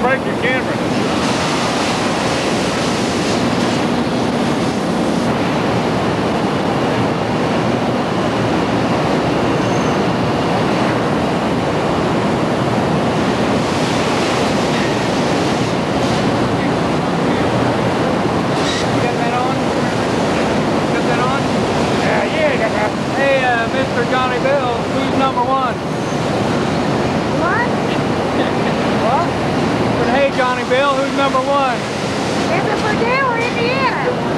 break your camera. Mr. Johnny Bill, who's number one? What? What? But hey, Johnny Bill, who's number one? Is it Purdue or Indiana?